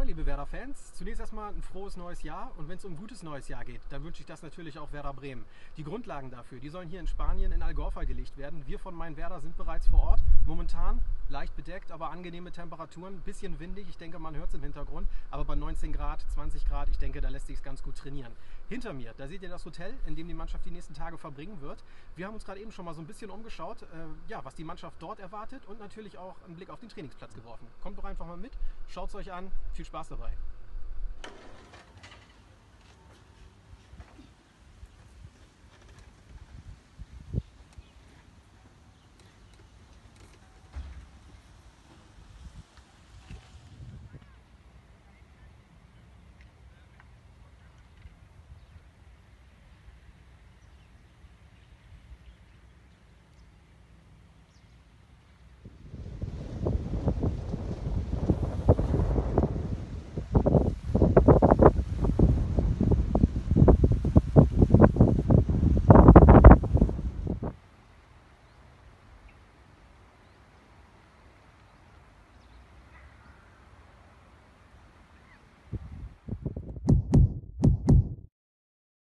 liebe Werder-Fans. Zunächst erstmal ein frohes neues Jahr und wenn es um ein gutes neues Jahr geht, dann wünsche ich das natürlich auch Werder Bremen. Die Grundlagen dafür, die sollen hier in Spanien in Algorfa gelegt werden. Wir von Mein Werder sind bereits vor Ort. Momentan leicht bedeckt, aber angenehme Temperaturen, ein bisschen windig. Ich denke, man hört es im Hintergrund, aber bei 19 Grad, 20 Grad, ich denke, da lässt sich es ganz gut trainieren. Hinter mir, da seht ihr das Hotel, in dem die Mannschaft die nächsten Tage verbringen wird. Wir haben uns gerade eben schon mal so ein bisschen umgeschaut, was die Mannschaft dort erwartet und natürlich auch einen Blick auf den Trainingsplatz geworfen. Kommt doch einfach mal mit, schaut es euch an, viel Spaß dabei.